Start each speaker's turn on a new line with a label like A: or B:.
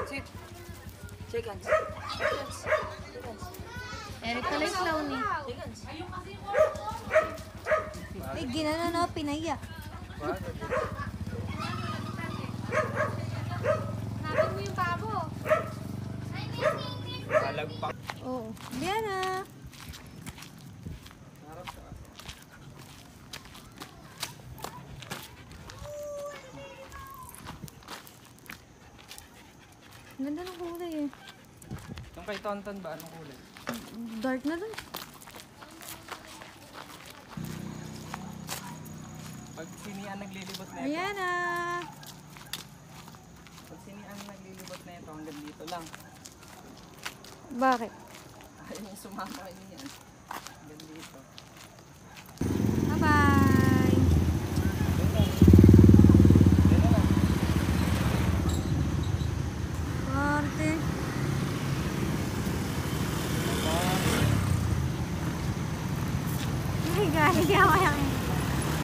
A: Sit. Seconds.
B: Eric pala yung clown eh.
A: Seconds.
B: Ay, ginano no, pinaya.
C: Hanapin mo yung babo.
A: Kalagpak.
B: Oo. Diana. Ganda ng kulay eh.
A: Yung kay Tonton ba? Anong kulay?
B: Dark na dun.
A: Pag sinian naglilibot na ito.
B: Ayan na.
A: Pag sinian naglilibot na ito, hanggang dito lang.
B: Bakit?
A: Ayaw yung sumama kayo yan. Hanggang dito.
B: Bye-bye. Arte. Ay, galing ako yan.